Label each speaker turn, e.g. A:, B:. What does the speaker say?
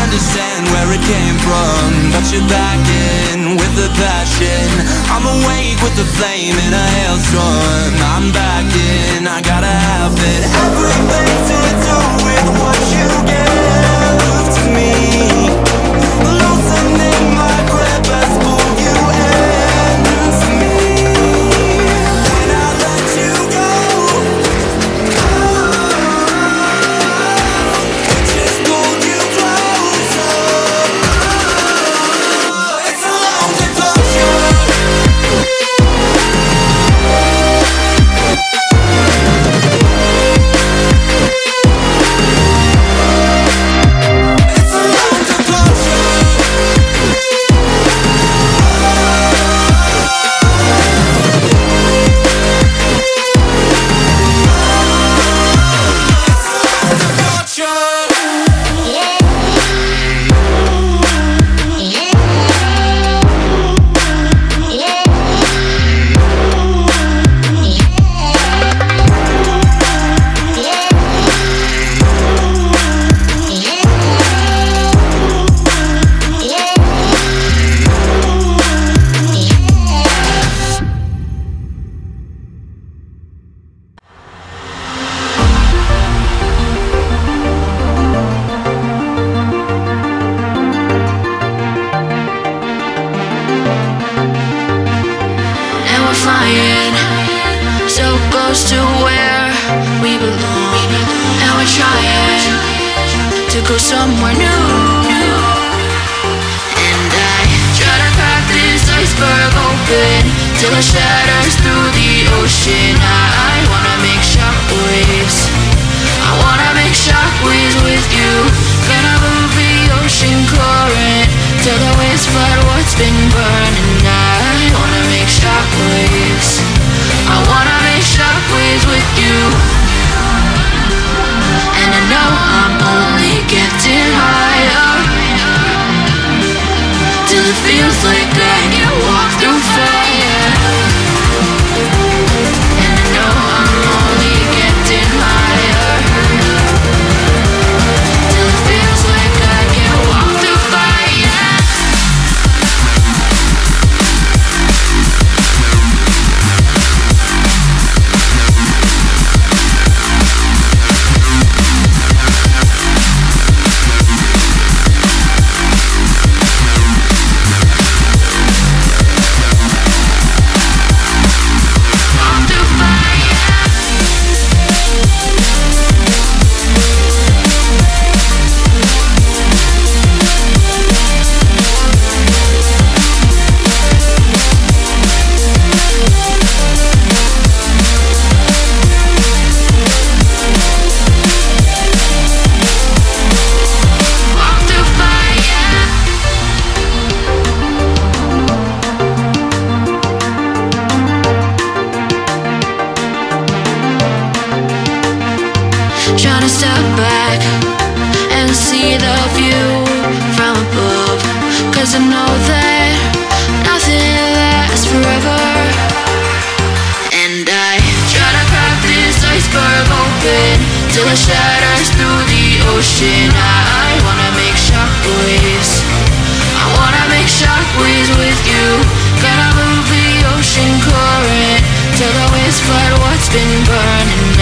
A: understand where it came from, but you're back in with the passion. I'm awake with the flame in a hailstorm. I'm back in, I gotta have it. Everything to do with what you give to me. Loosening my grip as pull you into me. When I let you go, it just pulled you closer. It's a long departure. It's a long departure. So close to where we belong, and we're trying to go somewhere new. And I try to crack this iceberg open till it shatters through the ocean. I wanna make shockwaves. I wanna make shockwaves with you. Gonna move the ocean current till the waves flood what's been burning. I wanna make shockwaves. I wanna make shockwaves with you. And I know I'm only getting higher, till it feels like I can walk through fire. And I know I'm only getting higher, till it feels like I can walk through fire. Trying to step back and see the view from above, 'cause I know that nothing lasts forever. And I try to crack this iceberg open till it shatters through the ocean. I wanna make shockwaves. I wanna make shockwaves with you. Gonna move the ocean current till the waves flood what's been burning.